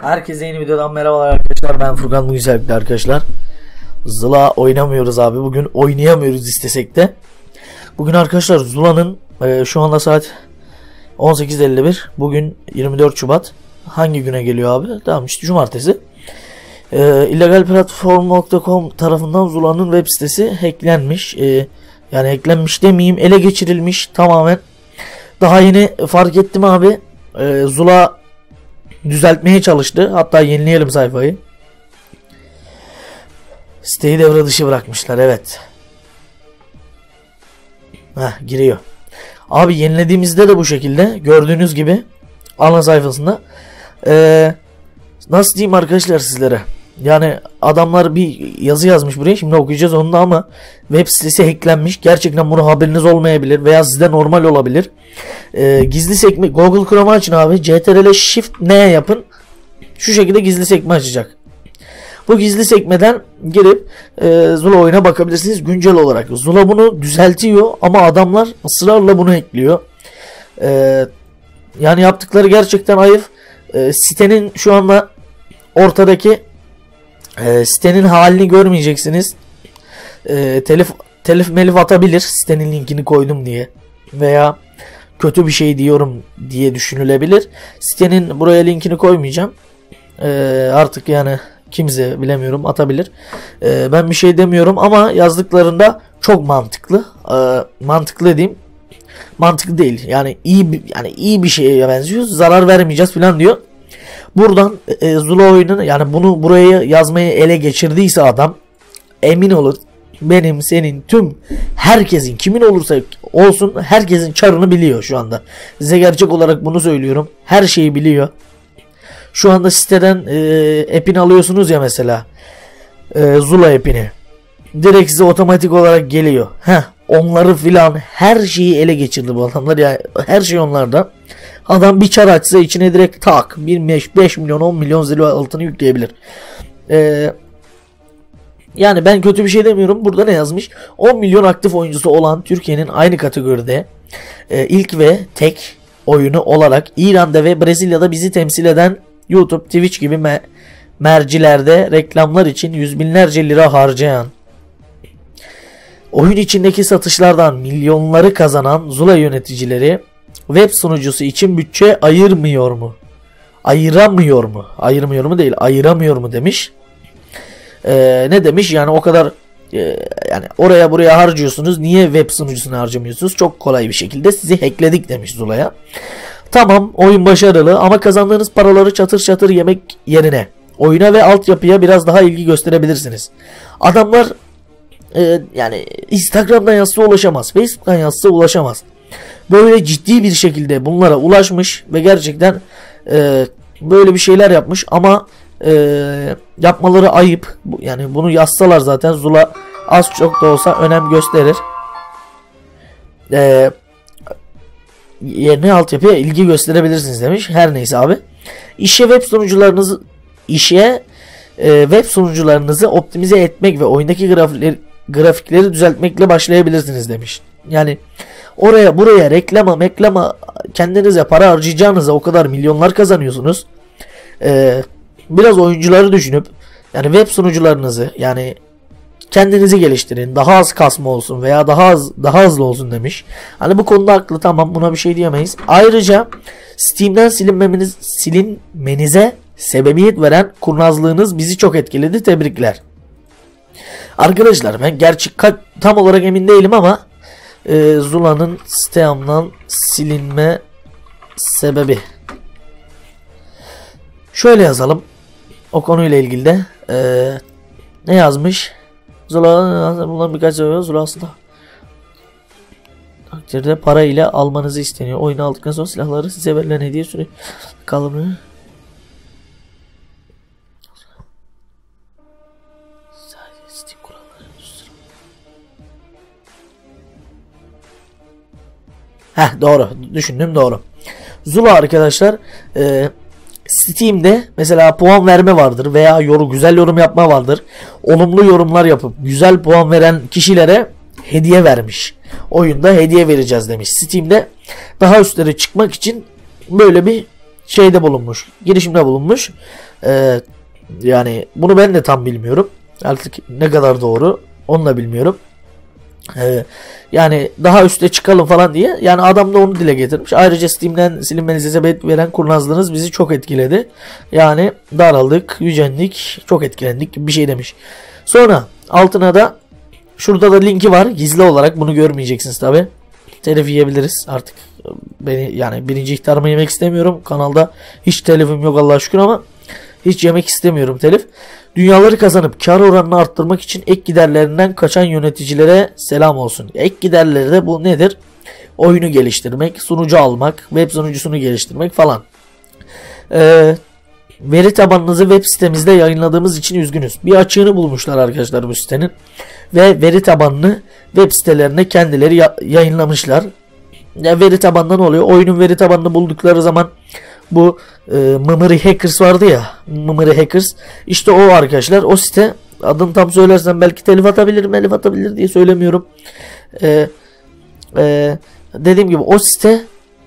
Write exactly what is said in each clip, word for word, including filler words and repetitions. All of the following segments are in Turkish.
Herkese yeni videodan merhabalar arkadaşlar. Ben Furkan Güzellikle arkadaşlar. Zula oynamıyoruz abi. Bugün oynayamıyoruz istesek de. Bugün arkadaşlar Zula'nın e, şu anda saat on sekiz elli bir. Bugün yirmi dört Şubat. Hangi güne geliyor abi? Tamam işte cumartesi. E, illegal platform nokta com tarafından Zula'nın web sitesi hacklenmiş. E, yani hacklenmiş demeyeyim, ele geçirilmiş tamamen. Daha yeni fark ettim abi. E, Zula düzeltmeye çalıştı. Hatta yenileyelim sayfayı. Siteyi devre dışı bırakmışlar. Evet. Heh, giriyor. Abi yenilediğimizde de bu şekilde. Gördüğünüz gibi. Ana sayfasında. Ee, nasıl diyeyim arkadaşlar sizlere. Yani adamlar bir yazı yazmış buraya. Şimdi okuyacağız onu da ama web sitesi hacklenmiş. Gerçekten bunu haberiniz olmayabilir. Veya sizde normal olabilir. Ee, gizli sekme. Google Chrome'u açın abi. C T R L Shift N yapın. Şu şekilde gizli sekme açacak. Bu gizli sekmeden girip e, Zula oyuna bakabilirsiniz güncel olarak. Zula bunu düzeltiyor ama adamlar ısrarla bunu ekliyor. E, yani yaptıkları gerçekten ayıp. E, sitenin şu anda ortadaki e, sitenin halini görmeyeceksiniz. E, telif, telif melif atabilir sitenin linkini koydum diye. Veya kötü bir şey diyorum diye düşünülebilir. Sitenin buraya linkini koymayacağım. E, artık yani kimse bilemiyorum atabilir. Ee, ben bir şey demiyorum ama yazdıklarında çok mantıklı. Ee, mantıklı diyeyim. Mantıklı değil. Yani iyi bir, yani iyi bir şeye benziyor. Zarar vermeyeceğiz falan diyor. Buradan e, Zula oyunun yani bunu buraya yazmayı ele geçirdiyse adam emin olur. Benim, senin, tüm herkesin kimin olursa olsun herkesin çarını biliyor şu anda. Size gerçek olarak bunu söylüyorum. Her şeyi biliyor. Şu anda siteden e, app'ini alıyorsunuz ya mesela. E, Zula app'ini. Direkt size otomatik olarak geliyor. Heh, onları filan her şeyi ele geçirdi bu adamlar. Ya her şey onlarda. Adam bir çar açsa içine direkt tak beş milyon on milyon Zula altını yükleyebilir. E, yani ben kötü bir şey demiyorum. Burada ne yazmış? on milyon aktif oyuncusu olan Türkiye'nin aynı kategoride e, ilk ve tek oyunu olarak İran'da ve Brezilya'da bizi temsil eden YouTube, Twitch gibi me mercilerde reklamlar için yüz binlerce lira harcayan, oyun içindeki satışlardan milyonları kazanan Zula yöneticileri web sunucusu için bütçe ayırmıyor mu? Ayıramıyor mu? Ayırmıyor mu değil, ayıramıyor mu demiş. Ee, ne demiş? Yani o kadar e, yani oraya buraya harcıyorsunuz. Niye web sunucusuna harcamıyorsunuz? Çok kolay bir şekilde sizi hackledik demiş Zula'ya. Tamam, oyun başarılı ama kazandığınız paraları çatır çatır yemek yerine oyuna ve altyapıya biraz daha ilgi gösterebilirsiniz. Adamlar e, yani Instagram'dan yazsa ulaşamaz, Facebook'tan yazsa ulaşamaz. Böyle ciddi bir şekilde bunlara ulaşmış ve gerçekten e, böyle bir şeyler yapmış ama e, yapmaları ayıp. Yani bunu yazsalar zaten Zula az çok da olsa önem gösterir. Eee yerine altyapıya ilgi gösterebilirsiniz demiş. Her neyse abi. İşe web sunucularınızı işe e, web sunucularınızı optimize etmek ve oyundaki grafikleri, grafikleri düzeltmekle başlayabilirsiniz demiş. Yani oraya buraya reklama meklama kendinize para harcayacağınıza o kadar milyonlar kazanıyorsunuz. E, biraz oyuncuları düşünüp yani web sunucularınızı yani kendinizi geliştirin. Daha az kasma olsun veya daha az daha hızlı olsun demiş. Hani bu konuda haklı, tamam, buna bir şey diyemeyiz. Ayrıca Steam'den silinmeniz silinmenize sebebiyet veren kurnazlığınız bizi çok etkiledi. Tebrikler. Arkadaşlar ben gerçi tam olarak emin değilim ama e, Zula'nın Steam'dan silinme sebebi. Şöyle yazalım. O konuyla ilgili de e, ne yazmış? Zula'nın bundan birkaç sebebi Zula aslında takdirde para ile almanızı isteniyor. Oyunu aldıktan sonra silahları size verilen hediye süre kalımını Heh, doğru. Düşündüm, doğru. Zula arkadaşlar e, Steam'de mesela puan verme vardır veya yorum, güzel yorum yapma vardır. Olumlu yorumlar yapıp güzel puan veren kişilere hediye vermiş. Oyunda hediye vereceğiz demiş. Steam'de daha üstlere çıkmak için böyle bir şeyde bulunmuş. Girişimde bulunmuş. Ee, yani bunu ben de tam bilmiyorum. Artık ne kadar doğru onu da bilmiyorum. Ee, yani daha üste çıkalım falan diye. Yani adam da onu dile getirmiş. Ayrıca Steam'den silinmenize sebep veren kurnazlığınız bizi çok etkiledi. Yani daraldık, yücendik, çok etkilendik gibi bir şey demiş. Sonra altına da şurada da linki var. Gizli olarak bunu görmeyeceksiniz tabi. Telif yiyebiliriz artık. Beni yani birinci ihtarımı yemek istemiyorum. Kanalda hiç telifim yok Allah'a şükür ama hiç yemek istemiyorum telif. Dünyaları kazanıp kar oranını arttırmak için ek giderlerinden kaçan yöneticilere selam olsun. Ek giderleri de bu nedir? Oyunu geliştirmek, sunucu almak, web sunucusunu geliştirmek falan. Ee, veri tabanınızı web sitemizde yayınladığımız için üzgünüz. Bir açığını bulmuşlar arkadaşlar bu sitenin. Ve veri tabanını web sitelerine kendileri ya yayınlamışlar. Ya veri tabanından oluyor. Oyunun veri tabanını buldukları zaman bu e, Memory Hackers vardı ya. Memory Hackers. İşte o arkadaşlar. O site, adını tam söylersem belki telif atabilir, melif atabilir diye söylemiyorum. E, e, dediğim gibi o site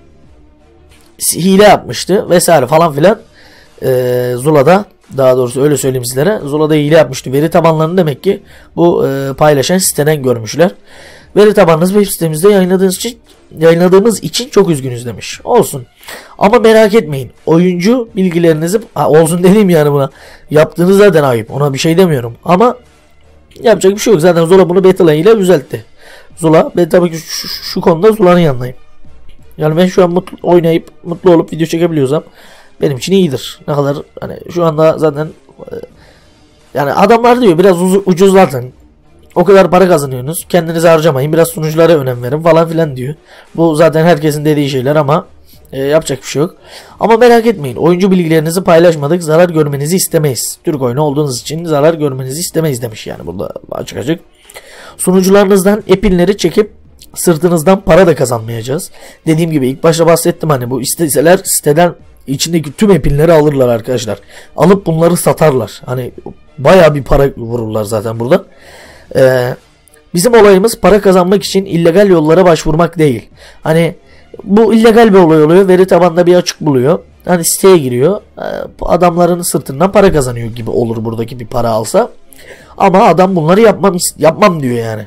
hile yapmıştı vesaire falan filan. E, Zula'da, daha doğrusu öyle söyleyeyim sizlere. Zula'da hile yapmıştı. Veri tabanlarını demek ki bu e, paylaşan siteden görmüşler. Veri tabanınız web sitemizde yayınladığınız için yayınladığımız için çok üzgünüz demiş. Olsun. Ama merak etmeyin. Oyuncu bilgilerinizi ha, olsun dediğim yani buna. Yaptığınız zaten ayıp. Ona bir şey demiyorum. Ama yapacak bir şey yok. Zaten Zula bunu beta ile düzeltti. Zula ben tabii ki şu, şu konuda Zula'nın yanındayım. Yani ben şu an mutlu oynayıp mutlu olup video çekebiliyorsam benim için iyidir. Ne kadar hani şu anda zaten yani adamlar diyor biraz ucuzlatın. O kadar para kazanıyorsunuz. Kendinizi harcamayın. Biraz sunuculara önem verin falan filan diyor. Bu zaten herkesin dediği şeyler ama e, yapacak bir şey yok. Ama merak etmeyin. Oyuncu bilgilerinizi paylaşmadık. Zarar görmenizi istemeyiz. Türk oyunu olduğunuz için zarar görmenizi istemeyiz demiş yani burada açık açık. Sunucularınızdan epinleri çekip sırtınızdan para da kazanmayacağız. Dediğim gibi ilk başta bahsettim hani bu isteseler siteden içindeki tüm epinleri alırlar arkadaşlar. Alıp bunları satarlar. Hani bayağı bir para vururlar zaten burada. Ee, bizim olayımız para kazanmak için illegal yollara başvurmak değil. Hani bu illegal bir olay oluyor. Veri tabanında bir açık buluyor. Hani siteye giriyor. Adamların sırtından para kazanıyor gibi olur buradaki bir para alsa. Ama adam bunları yapmam, yapmam diyor yani.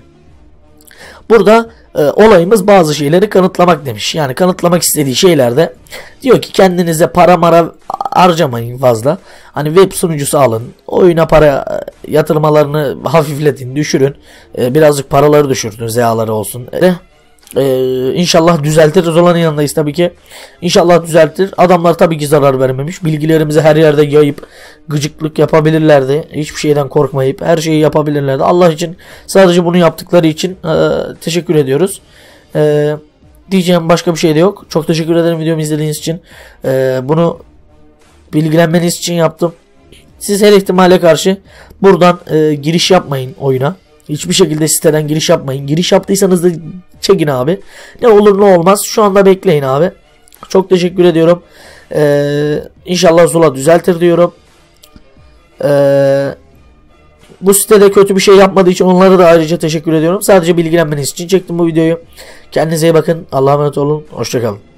Burada e, olayımız bazı şeyleri kanıtlamak demiş. Yani kanıtlamak istediği şeylerde diyor ki kendinize para mara harcamayın fazla. Hani web sunucusu alın. Oyuna para yatırmalarını hafifletin, düşürün. E, birazcık paraları düşürtün, Z A'ları olsun. E, e, inşallah düzeltir. Zula'nın yanındayız tabii ki. İnşallah düzeltir. Adamlar tabii ki zarar vermemiş. Bilgilerimizi her yerde yayıp gıcıklık yapabilirlerdi. Hiçbir şeyden korkmayıp her şeyi yapabilirlerdi. Allah için sadece bunu yaptıkları için e, teşekkür ediyoruz. E, diyeceğim başka bir şey de yok. Çok teşekkür ederim videomu izlediğiniz için. E, bunu bilgilenmeniz için yaptım. Siz her ihtimale karşı buradan e, giriş yapmayın oyuna. Hiçbir şekilde siteden giriş yapmayın. Giriş yaptıysanız da çekin abi. Ne olur ne olmaz. Şu anda bekleyin abi. Çok teşekkür ediyorum. Ee, İnşallah Zula düzeltir diyorum. Ee, bu sitede kötü bir şey yapmadığı için onlara da ayrıca teşekkür ediyorum. Sadece bilgilenmeniz için çektim bu videoyu. Kendinize iyi bakın. Allah'a emanet olun. Hoşçakalın.